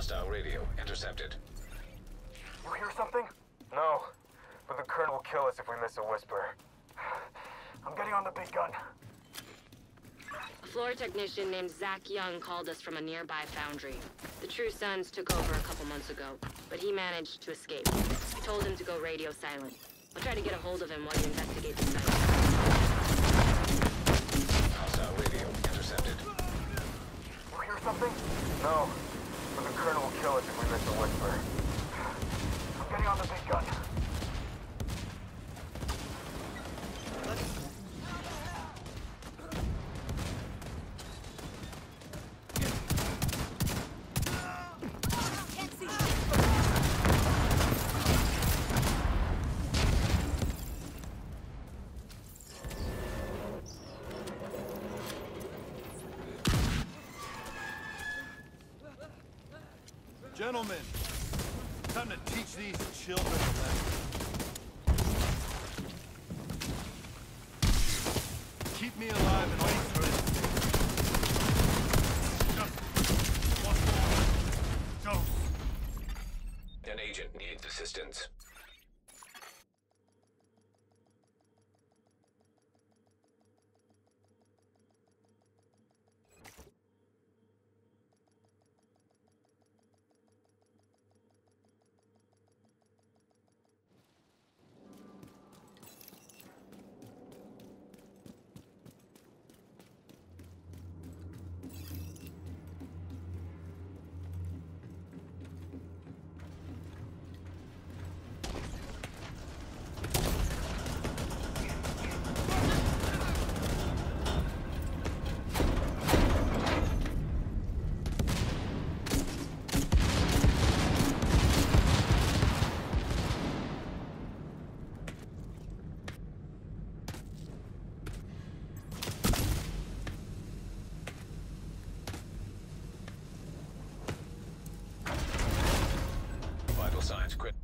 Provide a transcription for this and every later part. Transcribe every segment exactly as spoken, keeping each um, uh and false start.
Hostile radio intercepted. You hear something? No, but the Colonel will kill us if we miss a whisper. I'm getting on the big gun. A floor technician named Zach Young called us from a nearby foundry. The True Sons took over a couple months ago, but he managed to escape. I told him to go radio silent. I'll try to get a hold of him while you investigate the site. Hostile radio intercepted. You hear something? No, but the Colonel will kill us if we miss a whisper. I'm getting on the big gun. Gentlemen, time to teach these children a lesson. Keep me alive and wait for it. Just one more dose. An agent needs assistance. Signs critical.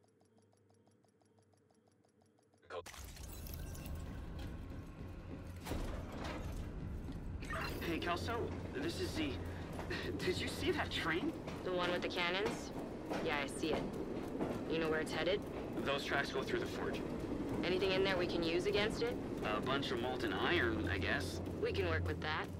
Hey, Kelso, this is Z. Did you see that train? The one with the cannons? Yeah, I see it. You know where it's headed? Those tracks go through the forge. Anything in there we can use against it? A bunch of molten iron, I guess. We can work with that.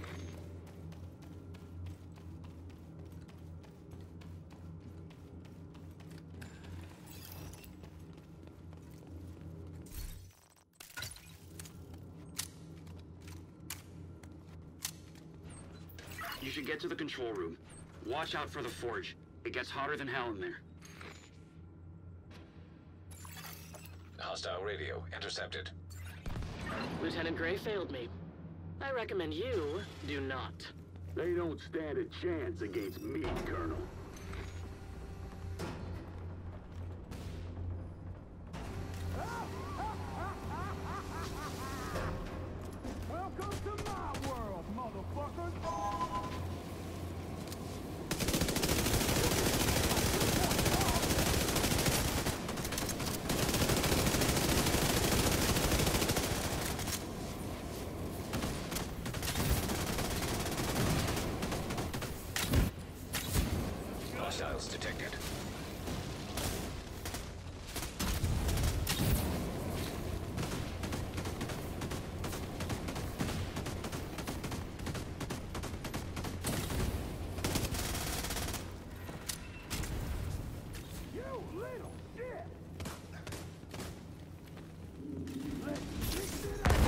You should get to the control room. Watch out for the forge. It gets hotter than hell in there. Hostile radio intercepted. Lieutenant Gray failed me. I recommend you do not. They don't stand a chance against me, Colonel. Welcome to my world, motherfuckers! Hostiles detected. You little shit! Let's fix it up!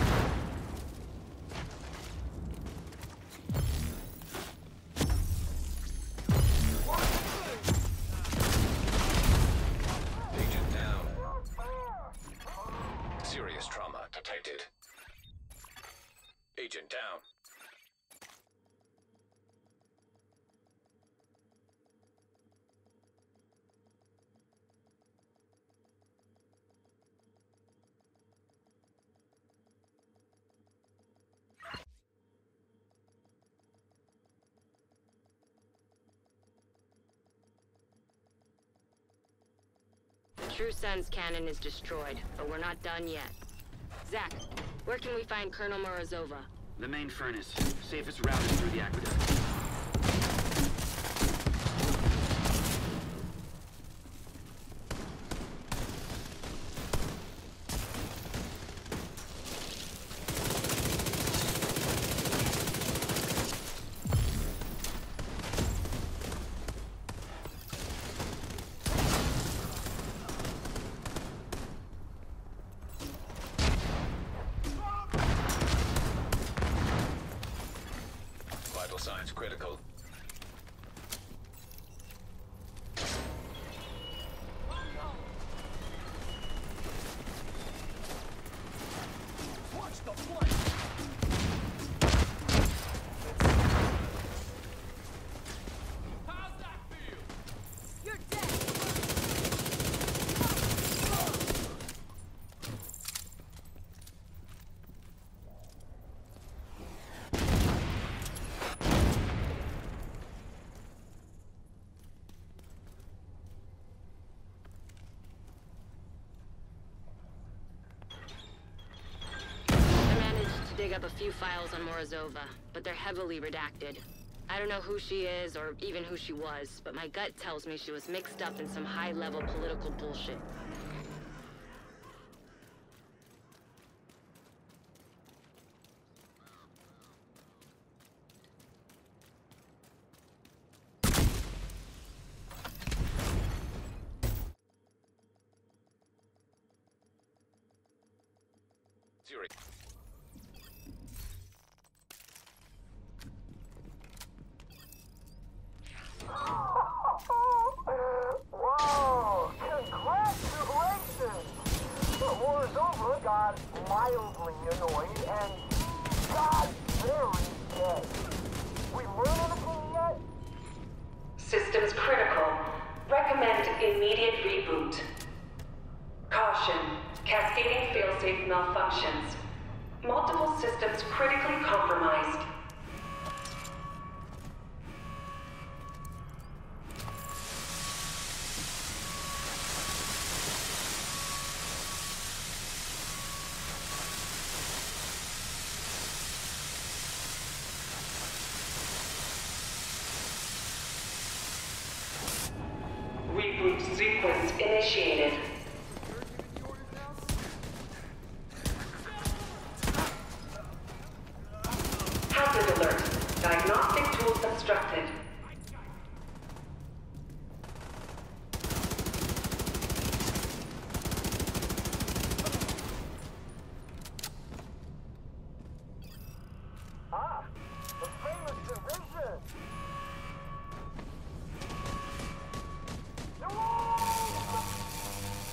Agent down. Serious trauma detected. Agent down. The True Sons cannon is destroyed, but we're not done yet. Zach, where can we find Colonel Morozova? The main furnace. Safest route is through the aqueduct. critical. Watch the flight! How's that feel? You're dead! Dig up a few files on Morozova, but they're heavily redacted. I don't know who she is or even who she was, but my gut tells me she was mixed up in some high-level political bullshit. Zurich. Whoa! Congratulations! Morozova got mildly annoyed and got very dead. We learned anything yet? Systems critical. Recommend immediate reboot. Caution. Cascading failsafe malfunctions. Multiple systems critically compromised. Reboot sequence initiated. Hazard alert. Diagnostic tools obstructed. Ah, the famous division! No!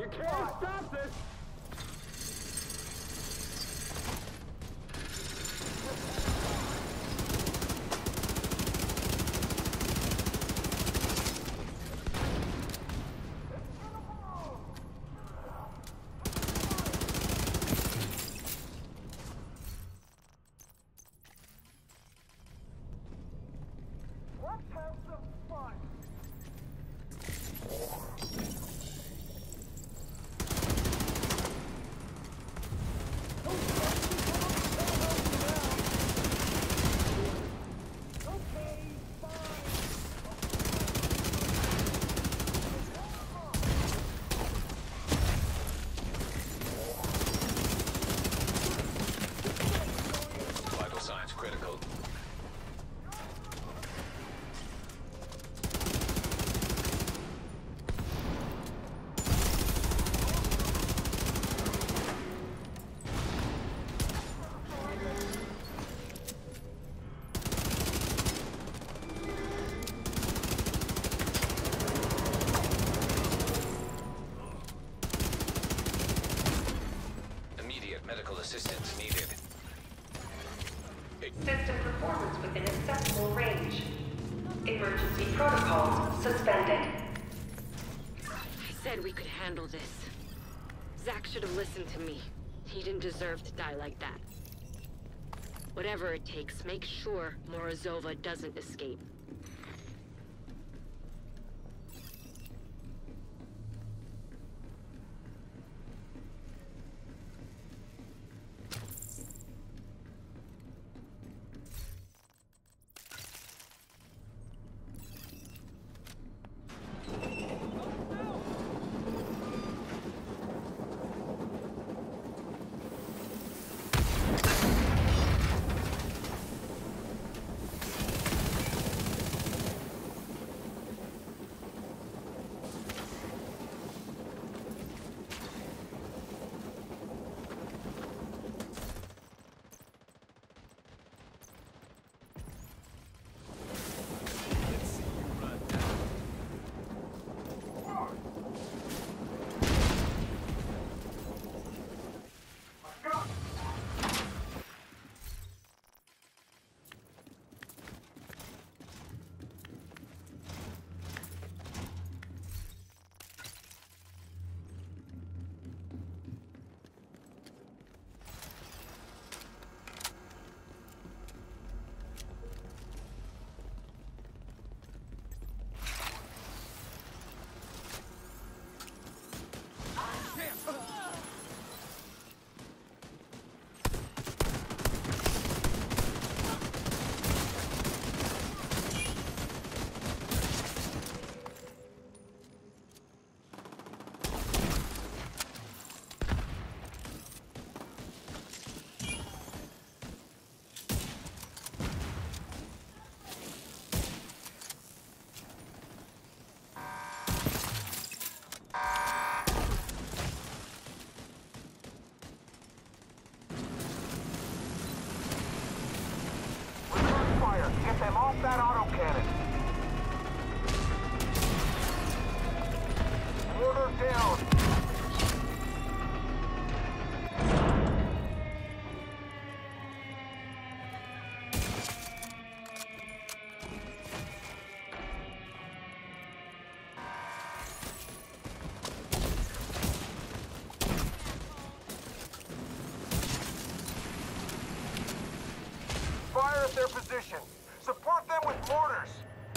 You can't stop this! Let's have some fun! Vital signs critical. Immediate medical assistance needed. System performance within acceptable range. Emergency protocols suspended. I said we could handle this. Zack should have listened to me. He didn't deserve to die like that. Whatever it takes, make sure Morozova doesn't escape. Get them off that autocannon. Mortar down. Fire at their position. Support them with mortars!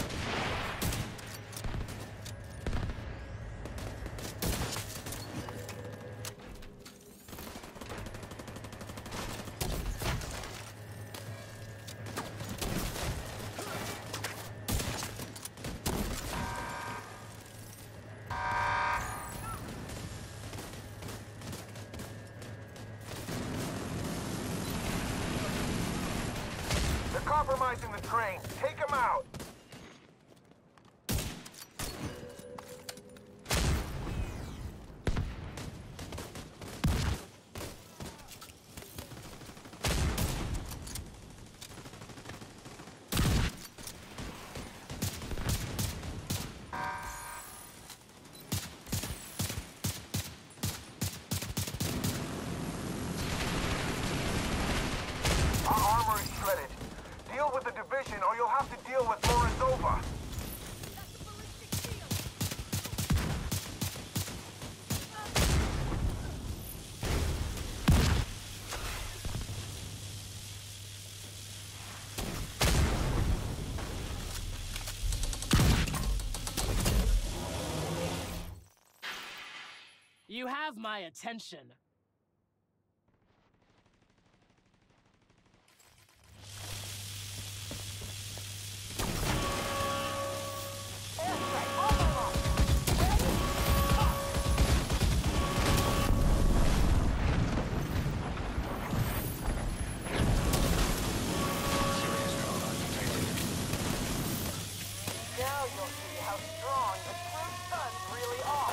They're compromising the train. Take them out! position or you'll have to deal with Morozova. You have my attention. Now you'll see how strong the true sons really are.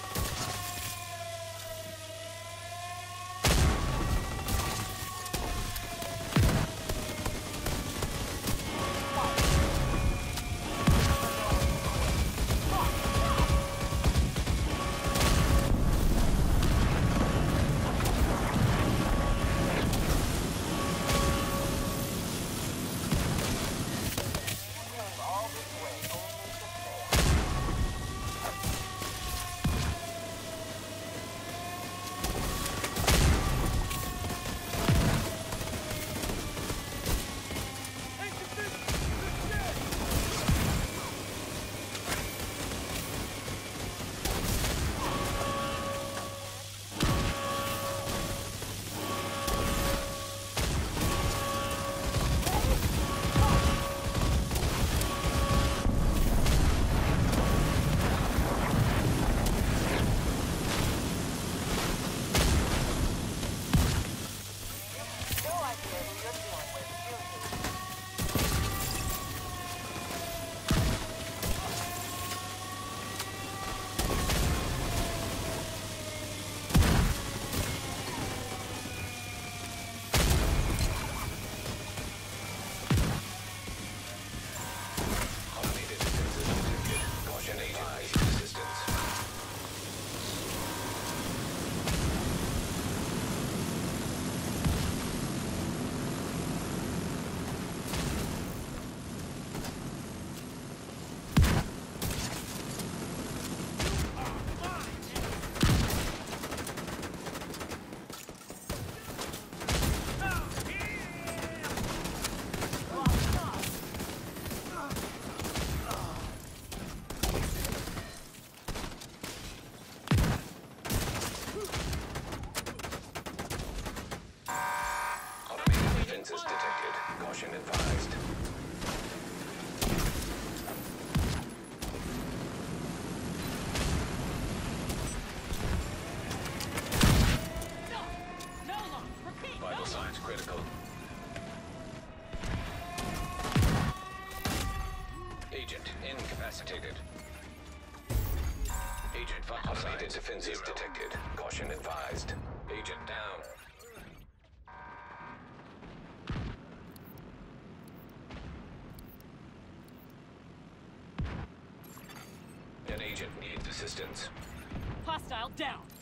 Caution advised. Vital signs critical. Agent incapacitated. Agent automated defensive detected. Caution advised. Agent down. An agent needs assistance. Hostile down.